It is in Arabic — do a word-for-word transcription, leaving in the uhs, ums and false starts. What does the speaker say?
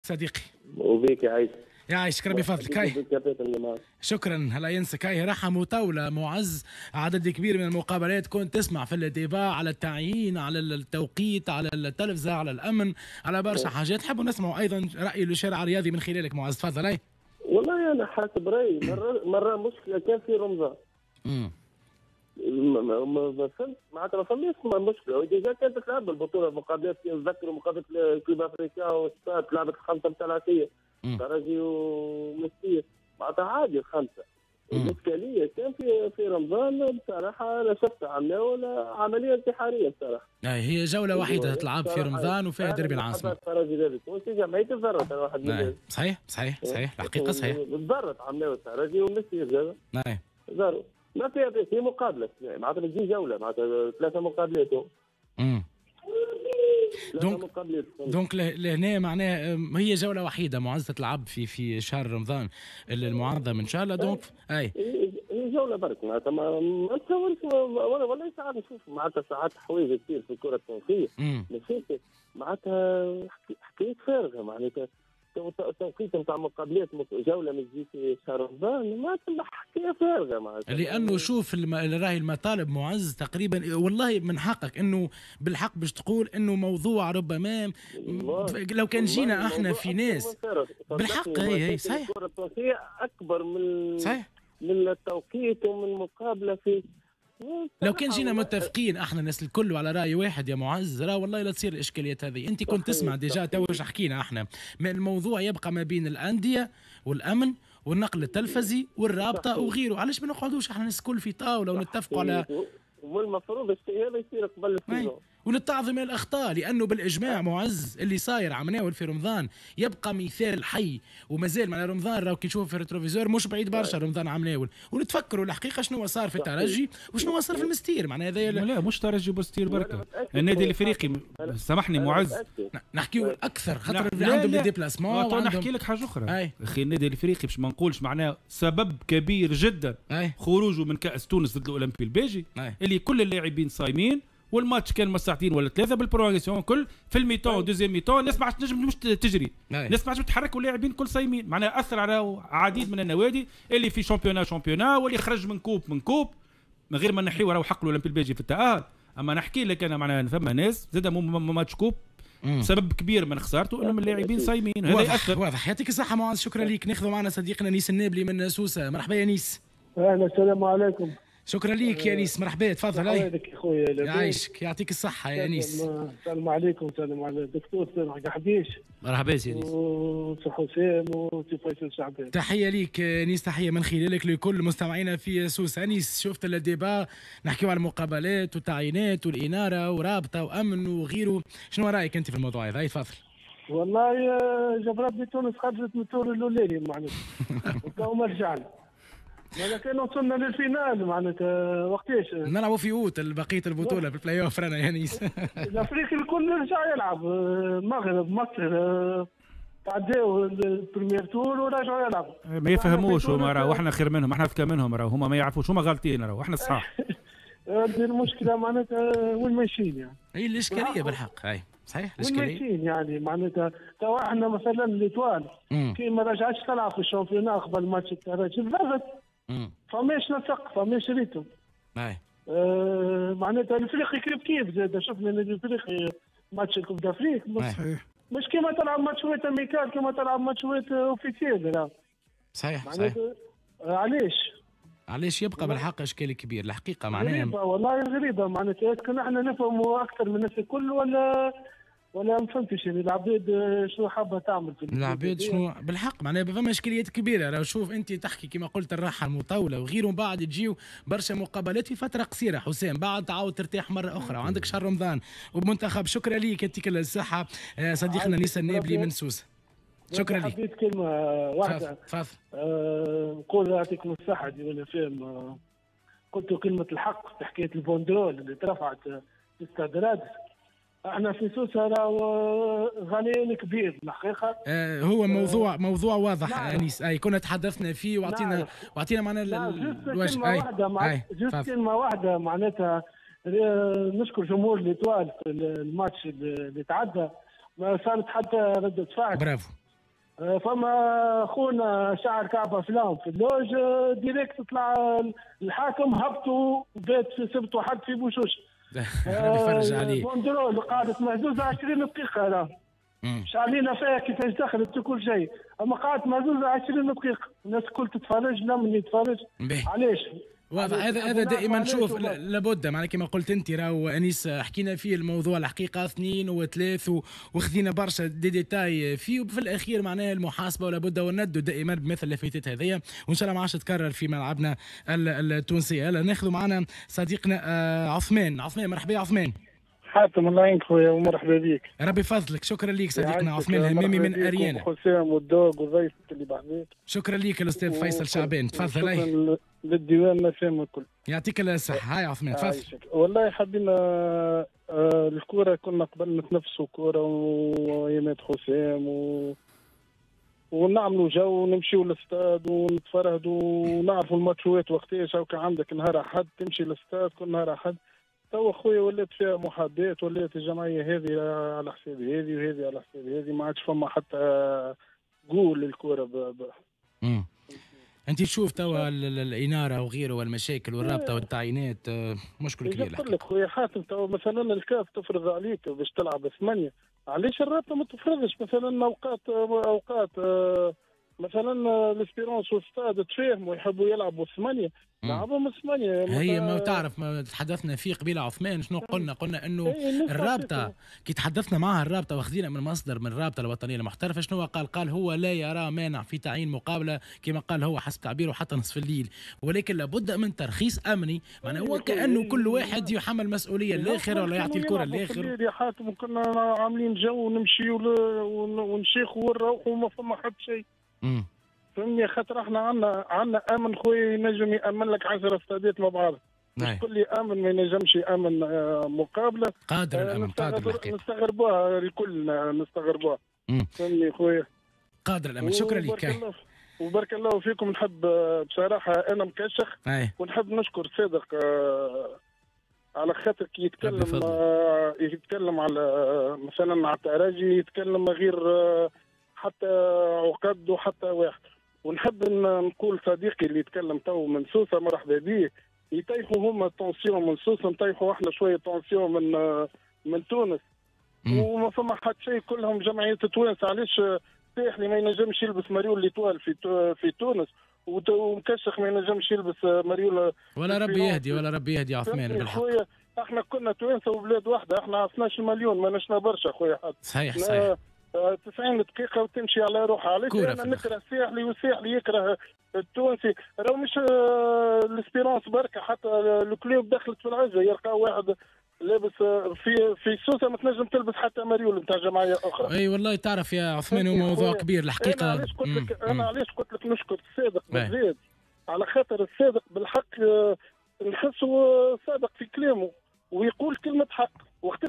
صديقي وبيك يا عيد يعيشك ربي فضلك. هاي شكرا. هلا ينسك. هاي رحم طاولة معز عدد كبير من المقابلات كنت تسمع في الديبا على التعيين، على التوقيت، على التلفزة، على الامن، على برشا حاجات. حبوا نسمعوا ايضا راي الشارع الرياضي من خلالك معز. تفضل. هاي والله انا حاسب رايي مره مره مشكله كان في رمضان. امم ما فهمت معناتها ما فهمتش مشكله. وديجا كانت تلعب البطوله مقابلات، نتذكر مقابله كلوب افريكا وستاد لعبت الخمسه نتاع العشيه ترجي ومسير معناتها عادي الخمسه. الاشكاليه كان في في رمضان بصراحه انا شفت عملوا عمليه انتحاريه بصراحه. اي هي جوله وحيده تلعب في رمضان وفيها دربي العاصمه. الترجي لابس وانت جمعيه تضرت واحد من صحيح صحيح صحيح الحقيقه صحيح. تضرت عملوا الترجي ومسير زاد. اي ضروا ما فيها بس هي مقابله معناتها بتجي جوله معناتها ثلاثه مقابلات. امم دونك دونك لهنا معناها هي جوله وحيده معزه تلعب في في شهر رمضان المعظم ان شاء الله. دونك اي هي جوله برك معناتها ما نتصورش ولا ولا ساعات نشوف معناتها ساعات حوايج كثير في الكره التونسيه معناتها حكايات فارغه معناتها التوقيت نتاع مقابلات جوله ما تجي في شهر رمضان ما تبقى حكايه فارغه معناتها. لانه شوف الم... راهي المطالب معز تقريبا والله من حقك انه بالحق باش تقول انه موضوع ربما لو كان جينا احنا في ناس بالحق هي هي صحيح الكره التونسيه اكبر من صحيح من التوقيت ومن المقابله في. لو كان جينا متفقين احنا الناس الكل على راي واحد يا معز راه والله لا تصير الاشكاليات هذه. انت كنت تسمع ديجا توج حكينا احنا من الموضوع يبقى ما بين الانديه والامن والنقل التلفزي والرابطه وغيره. علاش ما نقعدوش احنا الناس الكل في طاوله ونتفقوا على والمفروض الشيء هذا يصير قبل السيزون ونتعظم الاخطاء لانه بالاجماع معز اللي صاير عمناول في رمضان يبقى مثال حي. ومازال مع رمضان راهو كي نشوف في الريتروفيزور مش بعيد برشا رمضان عمناول ونتفكروا الحقيقه شنو صار في الترجي وشنو صار في المستير. معناها هذا لا مش ترجي ومستير بركه النادي الافريقي. سامحني معز نحكيو اكثر خاطر عندهم لي ديبلاسمون. نحكي لك حاجه اخرى اخي. النادي الافريقي باش ما نقولش معناه سبب كبير جدا خروجه من كاس تونس ضد الاولمبي البيجي اللي كل اللاعبين صايمين والماتش كان ساعتين ولا ثلاثه بالبروغريسيون كل في الميتون دوزيام ميتون الناس ما عادش تنجم مش تجري الناس ما عادش تتحرك واللاعبين كل صايمين. معناها اثر على عديد من النوادي اللي في شامبيونا شامبيونا واللي خرج من كوب من كوب من غير ما نحيو راهو حق الاولمبي البيجي في التاهل. اما نحكي لك انا معناها ثم ناس زاد ماتش كوب سبب كبير من خسارته انهم اللاعبين صايمين. هذا ياثر. واضح. يعطيك الصحه معاذ. شكرا ليك. ناخذوا معنا صديقنا نيس النابلي من سوسه. مرحبا يا نيس. اهلا السلام عليكم. شكرا ليك يا نيس. مرحبا تفضل. الله يحفظك يا خويا. يعيشك يعطيك الصحة يا انيس. السلام عليكم. السلام على الدكتور سامح قحبيش. مرحبا يا انيس. وسي حسام وسي فيصل شعبان. تحية ليك انيس. تحية من خلالك لكل مستمعينا في سوس. انيس شفت الديبا نحكيو على المقابلات والتعيينات والإنارة ورابطة وأمن وغيره. شنو رأيك أنت في الموضوع هذا؟ تفضل. والله جبرات بتونس خرجت من الدور الأولاني معناتها وكاو ما رجعنا. ماذا كان وصلنا للفينال معناتها وقتاش نلعبوا في اوت بقيه البطوله في البلاي اوف رانا يا نيس. الافريقي الكل رجع يلعب. المغرب مصر تعداو البريمير تور ورجعوا يلعبوا. ما يفهموش هما راهو احنا خير منهم احنا اذكى منهم راهو هما ما يعرفوش هما غالطين راهو احنا الصحاح. هذه المشكله معناتها وين ماشيين يعني. هي الاشكاليه بالحق. هاي صحيح الاشكاليه وين ماشيين يعني معناتها تو احنا مثلا ليتوال كي ما رجعتش تلعب في الشامبيون قبل ماتش الترجي ضربت فماش نسق فماش ريتم. اي آه معناتها الافريقي كيف كيف زاد شفنا ان الافريقي ماتش الكوب دافريك صحيح مش كيما تلعب ماتشوات اميكال كيما تلعب ماتشوات اوفيسيال. صحيح صحيح. آه علاش علاش يبقى بالحق اشكال كبير الحقيقه معناها غريبه والله غريبه معناتها كان احنا نفهموا اكثر من الناس الكل ولا ولا ما فهمتش يعني العباد شنو حابه تعمل في العباد شنو بالحق معناها فما اشكاليات كبيره. راه شوف انت تحكي كما قلت الراحه المطوله وغيره بعد تجيو برشا مقابلات في فتره قصيره حسام بعد تعاود ترتاح مره اخرى وعندك شهر رمضان وبمنتخب. شكرا ليك يعطيك الصحه صديقنا نيس النابلي من سوسه. شكرا لك. حبيت كلمه واحده تفضل. آه نقول يعطيكم الصحه دي ولا فاهم. آه قلت كلمه الحق في حكايه البوندرول اللي ترفعت في استاد احنا في سوسه راهو غليان كبير الحقيقه. آه هو موضوع موضوع واضح انيس. اي كنا تحدثنا فيه واعطينا واعطينا معنا الوجه. كلمه واحده مع... جست كلمه واحده معناتها نشكر جمهور ليتوال في الماتش اللي تعدى ما صارت حتى ردة فعل. برافو فما خونا شعر كعب افلام في اللوج ديريكت طلع الحاكم هبطوا بيت في سبت وحد في بوشوش يفرج عليه بوندرول قعدت مهزوزه عشرين دقيقه راه مش علينا فيها كيفاش دخلت كل شيء، اما قعدت مهزوزه عشرين دقيقه الناس الكل تتفرج لا من يتفرج علاش؟ واضح. هذا هذا دائما نشوف لابد معناها كما قلت انت راهو انيس حكينا فيه الموضوع الحقيقه اثنين وثلاث وخذينا برشا دي ديتاي فيه وفي الاخير معناها المحاسبه ولا بد وندو دائما بمثل اللافيتات هذيا وان شاء الله ما عادش تتكرر في ملعبنا التونسي. هلا ناخذوا معنا صديقنا عثمان. عثمان مرحبا يا عثمان. حاتم الله يعينك خويا ومرحبا بك. ربي فضلك. شكرا ليك صديقنا عثمان الهمامي من اريانا. حسام والدوق وضيفك اللي بعديك. شكرا ليك الاستاذ فيصل شعبان. تفضل. شكرا للديوان مسام الكل. يعطيك الصحة. هاي عثمان تفضل. والله حبينا آه الكورة كنا قبل نتنفسوا كورة ويامات حسام و ونعملوا جو ونمشيوا للاستاد ونتفرهدوا ونعرفوا الماتشات وقتاش هاكا عندك نهار احد تمشي للاستاد كل نهار احد. توا خويا ولات فيها محاباه ولات الجمعيه هذه على حساب هذه وهذه على حساب هذه ما عادش فما حتى قول للكره ب... ب... امم انت تشوف توا الاناره وغيره والمشاكل والرابطه والتعيينات مشكل كبير. نقول لك خويا حاتم توا مثلا الكاف تفرض عليك باش تلعب ثمانيه، علاش الرابطه ما تفرضش مثلا اوقات اوقات مثلا الاسبيرونس والستاد تفاهموا يحبوا يلعبوا ثمانيه لعبهم ثمانيه. هي ما تعرف ما تحدثنا فيه قبيله عثمان شنو قلنا؟ قلنا انه الرابطه كي تحدثنا معها الرابطه واخذينا من مصدر من الرابطه الوطنيه المحترفه شنو قال؟ قال هو لا يرى مانع في تعيين مقابله كما قال هو حسب تعبيره حتى نصف الليل، ولكن لابد من ترخيص امني معناه هو كانه كل واحد يحمل مسؤوليه الاخر ولا يعطي الكره الاخر. يا حاتم كنا عاملين جو ونمشيوا ونشيخوا ونروحوا وما فما حد شيء. امم فهمني خاطر احنا عندنا عندنا امن خويا ينجم يامن لك عشرة استادات مع بعض. الكل يامن ما ينجمش يامن مقابله. قادر الامن قادر الحقيقه. نستغربوها الكل نستغربوها. فهمني خويا. قادر الامن. شكرا لك. وبارك الله فيكم. نحب بصراحه انا مكشخ أي. ونحب نشكر صادق على خاطر كي يتكلم يتكلم على مثلا على التراجي يتكلم غير حتى عقد وحتى واحد. ونحب نقول صديقي اللي يتكلم تو من سوسه مرحبا به يطيحوا هما التونسيون من سوسه نطيحوا احنا شويه تونسيون من من تونس. وما فما حد شيء كلهم جمعيه توانسه. علاش ساحلي ما ينجمش يلبس مريول اللي طوال في في تونس ومكشخ ما ينجمش يلبس مريول ولا ربي يهدي ولا ربي يهدي عثمان بالحق. احنا كنا توانسه وبلاد واحده احنا اثناش مليون ما نشنا برشا خويا حد. صحيح صحيح. تسعين دقيقة وتمشي على روحها. علاش أنا نكره الساحلي والساحلي يكره التونسي؟ راهو مش الاسبيرونس بركة حتى الكلوب دخلت في العزة يلقى واحد لابس في في سوسة ما تنجم تلبس حتى مريول نتاع جمعية أخرى. أي والله تعرف يا عثمان هو موضوع كبير الحقيقة. أنا علاش قلت لك أنا علاش قلت لك نشكر الصادق بالذات على خاطر الصادق بالحق نحسه صادق في كلامه ويقول كلمة حق وقت